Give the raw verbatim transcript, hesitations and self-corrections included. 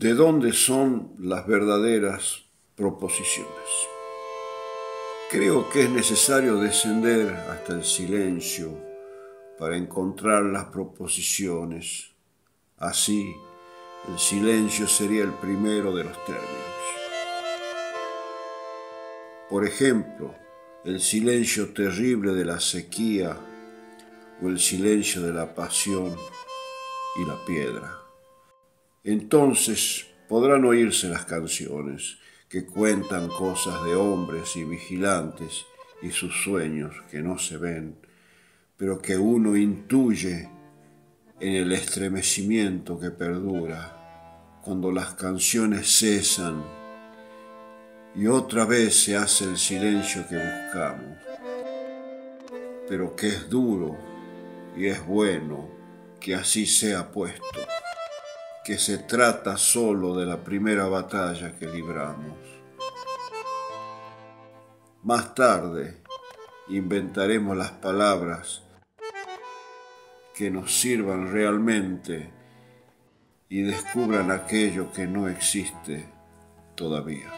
¿De dónde son las verdaderas proposiciones? Creo que es necesario descender hasta el silencio para encontrar las proposiciones. Así, el silencio sería el primero de los términos. Por ejemplo, el silencio terrible de la sequía o el silencio de la pasión y la piedra. Entonces podrán oírse las canciones que cuentan cosas de hombres y vigilantes y sus sueños que no se ven, pero que uno intuye en el estremecimiento que perdura cuando las canciones cesan y otra vez se hace el silencio que buscamos, pero que es duro y es bueno que así sea puesto, que se trata solo de la primera batalla que libramos. Más tarde inventaremos las palabras que nos sirvan realmente y descubran aquello que no existe todavía.